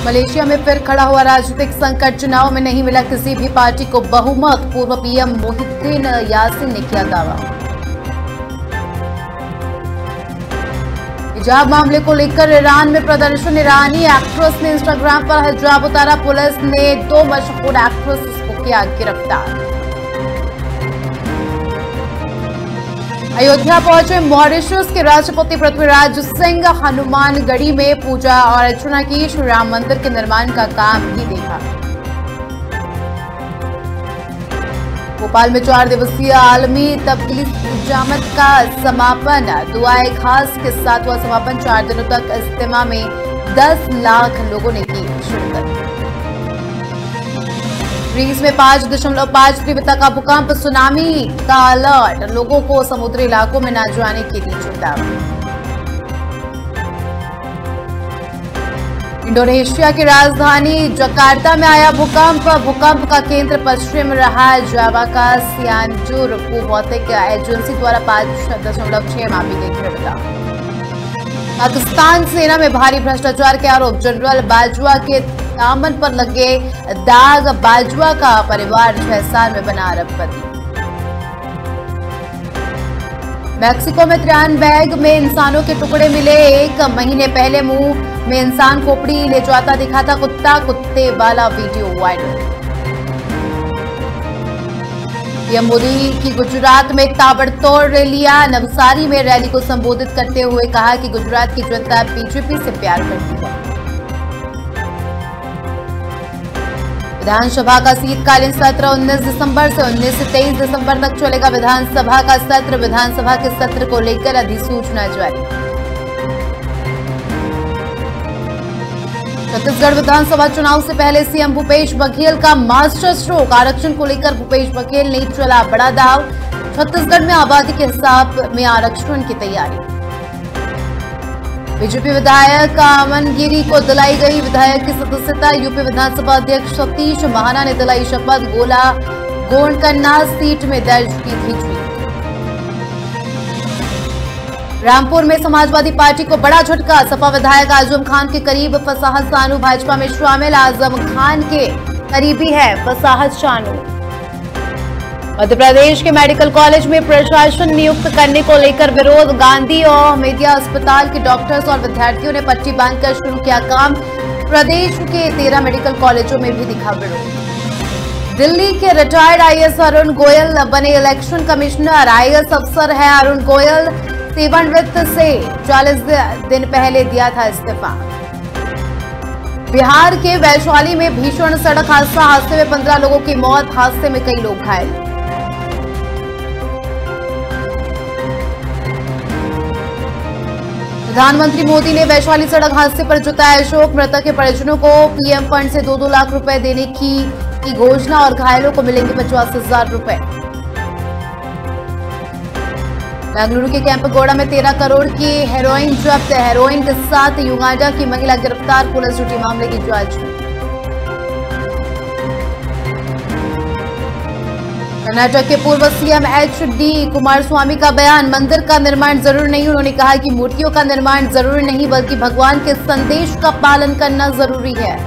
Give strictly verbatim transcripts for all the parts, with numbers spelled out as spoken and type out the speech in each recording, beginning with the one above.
Malaysia में फिर खड़ा हुआ राजनीतिक संकट। चुनाव में नहीं मिला किसी भी पार्टी को बहुमत। पूर्व पीएम मोहिउद्दीन यासीन ने किया दावा। हिजाब मामले को लेकर ईरान में प्रदर्शन। ईरानी एक्ट्रेस ने इंस्टाग्राम पर हिजाब उतारा। पुलिस ने दो मशहूर एक्ट्रेस को किया गिरफ्तार। अयोध्या पहुंचे मॉरिशस के राष्ट्रपति पृथ्वीराज सिंह। हनुमानगढ़ी में पूजा और अर्चना की। श्री राम मंदिर के निर्माण का काम भी देखा। भोपाल में चार दिवसीय आलमी तब्लीग जामत का समापन। दुआए खास के साथ हुआ समापन। चार दिनों तक इज्तिमा में दस लाख लोगों ने की शिरकत। ग्रीस में पांच दशमलव पांच तीव्रता का भूकंप। सुनामी का अलर्ट। लोगों को समुद्री इलाकों में न जाने की दी चेतावनी। इंडोनेशिया की राजधानी जकार्ता में आया भूकंप। भूकंप का केंद्र पश्चिम रहा जावा का सियानजुर। भौतिक एजेंसी द्वारा पांच दशमलव छह मापी गई तीव्रता। पाकिस्तान सेना में भारी भ्रष्टाचार के आरोप। जनरल बाजवा के दामन पर लगे दाग। बाजवा का परिवार छह साल में बना अरबपति। मैक्सिको में त्रियान बैग में इंसानों के टुकड़े मिले। एक महीने पहले मुंह में इंसान खोपड़ी ले जाता दिखा था कुत्ता। कुत्ते वाला वीडियो वायरल। पीएम मोदी की गुजरात में ताबड़तोड़ रैलियां। नवसारी में रैली को संबोधित करते हुए कहा कि गुजरात की जनता बीजेपी से प्यार करती है। विधानसभा का शीतकालीन सत्र उन्नीस दिसंबर से उन्नीस से तेईस दिसंबर तक चलेगा। विधानसभा का सत्र। विधानसभा के सत्र को लेकर अधिसूचना जारी। छत्तीसगढ़ विधानसभा चुनाव से पहले सीएम भूपेश बघेल का मास्टर स्ट्रोक। आरक्षण को लेकर भूपेश बघेल ने चला बड़ा दाव। छत्तीसगढ़ में आबादी के हिसाब में आरक्षण की तैयारी। बीजेपी विधायक अमन गिरी को दिलाई गई विधायक की सदस्यता। यूपी विधानसभा अध्यक्ष सतीश महाना ने दिलाई शपथ। गोला गोंडकन्ना सीट में दर्ज की थी जीत। रामपुर में समाजवादी पार्टी को बड़ा झटका। सपा विधायक आजम खान के करीब फसाहत सानू भाजपा में शामिल। आजम खान के करीबी है फसाहत सानू। मध्य प्रदेश के मेडिकल कॉलेज में प्रशासन नियुक्त करने को लेकर विरोध। गांधी और मेदिया अस्पताल के डॉक्टर्स और विद्यार्थियों ने पट्टी बांधकर शुरू किया काम। प्रदेश के तेरह मेडिकल कॉलेजों में भी दिखा विरोध। दिल्ली के रिटायर्ड आईएएस अरुण गोयल बने इलेक्शन कमिश्नर। आईएएस अफसर है अरुण गोयल। सेवानिवृत्त से चालीस दिन पहले दिया था इस्तीफा। बिहार के वैशाली में भीषण सड़क हादसा। हादसे में पंद्रह लोगों की मौत। हादसे में कई लोग घायल। प्रधानमंत्री मोदी ने वैशाली सड़क हादसे पर जताया शोक। मृतक के परिजनों को पीएम फंड से दो दो लाख रुपए देने की, की घोषणा और घायलों को मिलेंगे पचास हजार रुपए। बेंगलुरु के कैंपगौड़ा में तेरह करोड़ की हेरोइन जब्त। हेरोइन के साथ युगांडा की महिला गिरफ्तार। पुलिस जुटी मामले की जांच में। कर्नाटक के पूर्व सीएम एच डी कुमारस्वामी का बयान। मंदिर का निर्माण जरूरी नहीं। उन्होंने कहा कि मूर्तियों का निर्माण जरूरी नहीं बल्कि भगवान के संदेश का पालन करना जरूरी है।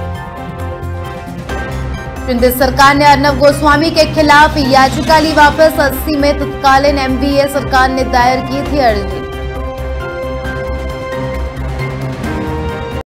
शिंदे सरकार ने अर्नब गोस्वामी के खिलाफ याचिका ली वापस। अस्सी में तत्कालीन एमवीए सरकार ने दायर की थी अर्जी।